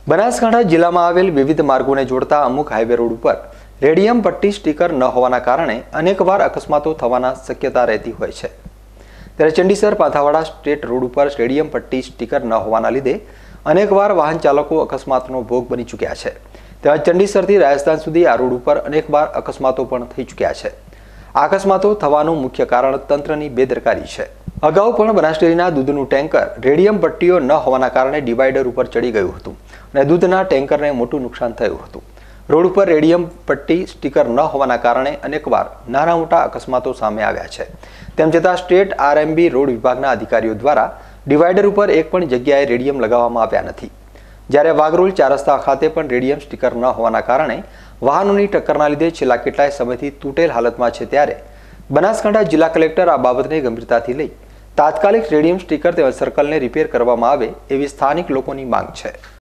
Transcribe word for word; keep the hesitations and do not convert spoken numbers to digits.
બનાસકાંઠા જિલ્લામાં આવેલ વિવિધ માર્ગોને જોડતા અમુક હાઈવે રોડ ઉપર રેડિયમ પટ્ટી સ્ટીકર ન હોવાના કારણે અનેકવાર અકસ્માતો થવાના શક્યતા રહેતી હોય છે। ત્યારે ચંડીસર પાથાવાડા સ્ટેટ રોડ ઉપર રેડિયમ પટ્ટી સ્ટીકર ન હોવાના લીધે અનેકવાર વાહન ચાલકો અકસ્માતનો ભોગ બની ચૂક્યા છે। તેમજ ચંડીસરથી રાજસ્થાન સુધી આ રોડ ઉપર અનેકવાર અકસ્માતો પણ થઈ ચૂક્યા છે। આ અકસ્માતો થવાનું મુખ્ય કારણ તંત્રની બેદરકારી છે। અગાઉ પણ બનાસ ડેરીના દૂધનું ટેન્કર રેડિયમ પટ્ટીઓ ન હોવાના કારણે ડિવાઈડર ઉપર ચડી ગયું હતું અને દૂધના ટેન્કરને મોટું નુકસાન થયું હતું। રોડ ઉપર રેડિયમ પટ્ટી સ્ટીકર ન હોવાના કારણે અનેકવાર નાના મોટા અકસ્માતો સામે આવ્યા છે। તેમ છતાં સ્ટેટ આરએમબી રોડ વિભાગના અધિકારીઓ દ્વારા ડિવાઈડર ઉપર એક પણ જગ્યાએ રેડિયમ લગાવવામાં આવ્યા નથી। જ્યારે વાગરોલ ચાર રસ્તા ખાતે પણ રેડિયમ સ્ટીકર ન હોવાના કારણે વાહનોની ટક્કરના લીધે છેલ્લા કેટલાય સમયથી તૂટેલ હાલતમાં છે। ત્યારે બનાસકાંઠા જિલ્લા કલેક્ટર આ બાબતને ગંભીરતાથી લઈ તાત્કાલિક રેડિયમ સ્ટીકર તેમજ સર્કલને રિપેર કરવામાં આવે એવી સ્થાનિક લોકોની માંગ છે।